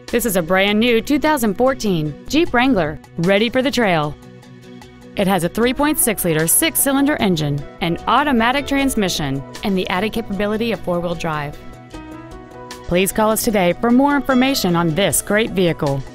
This is a brand new 2014 Jeep Wrangler, ready for the trail. It has a 3.6-liter six-cylinder engine, an automatic transmission, and the added capability of four-wheel drive. Please call us today for more information on this great vehicle.